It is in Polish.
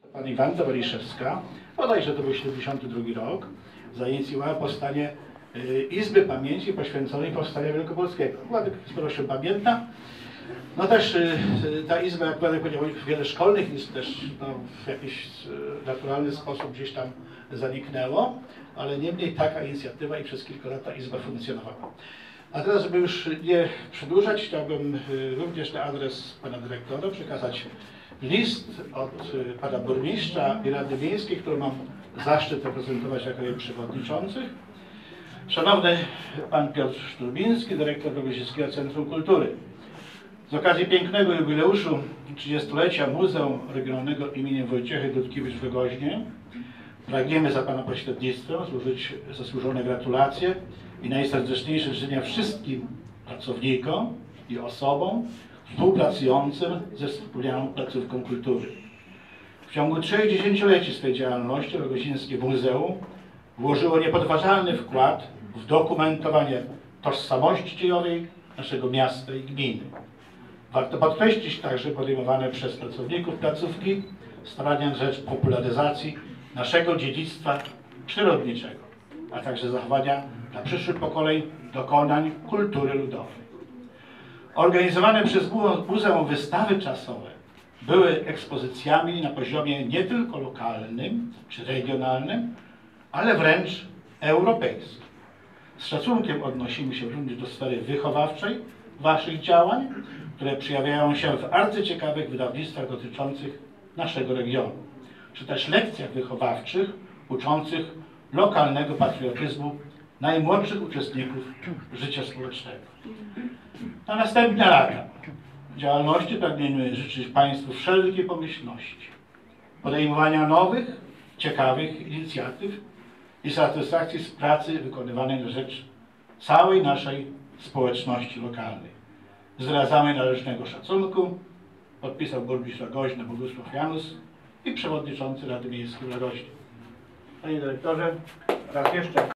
Pani Wanda Waliszewska, bodajże to był 72 rok, zainicjowała powstanie Izby Pamięci poświęconej powstaniu wielkopolskiego. Władek sporo się pamięta. No też ta izba, jak Władek powiedział, wiele szkolnych izb też w jakiś naturalny sposób gdzieś tam zaniknęło, ale niemniej taka inicjatywa i przez kilka lat ta izba funkcjonowała. A teraz, żeby już nie przedłużać, chciałbym również na adres pana dyrektora przekazać list od pana burmistrza i Rady Miejskiej, który mam zaszczyt reprezentować jako jej przewodniczący. Szanowny pan Piotr Szturbiński, dyrektor Wojewódzkiego Centrum Kultury. Z okazji pięknego jubileuszu 30-lecia Muzeum Regionalnego im. Wojciechy Dudkiewicz w Wygoźnie pragniemy za pana pośrednictwem złożyć zasłużone gratulacje i najserdeczniejsze życzenia wszystkim pracownikom i osobom współpracującym ze wspomnianą placówką kultury. W ciągu 3 dziesięcioleci swej działalności Wygozińskie Muzeum włożyło niepodważalny wkład w dokumentowanie tożsamości dziejowej naszego miasta i gminy. Warto podkreślić także podejmowane przez pracowników placówki starania na rzecz popularyzacji naszego dziedzictwa przyrodniczego, a także zachowania dla przyszłych pokoleń dokonań kultury ludowej. Organizowane przez Muzeum wystawy czasowe były ekspozycjami na poziomie nie tylko lokalnym czy regionalnym, ale wręcz europejskim. Z szacunkiem odnosimy się również do sfery wychowawczej waszych działań, które przejawiają się w arcyciekawych wydawnictwach dotyczących naszego regionu, czy też lekcjach wychowawczych uczących lokalnego patriotyzmu najmłodszych uczestników życia społecznego. Na następne lata działalności pragniemy życzyć państwu wszelkiej pomyślności, podejmowania nowych, ciekawych inicjatyw i satysfakcji z pracy wykonywanej na rzecz całej naszej społeczności lokalnej. Zwracamy należnego szacunku, podpisał burmistrz Ragoźna Bogusław Janus i przewodniczący Rady Miejskiej w Ragoźnie. Panie dyrektorze, raz jeszcze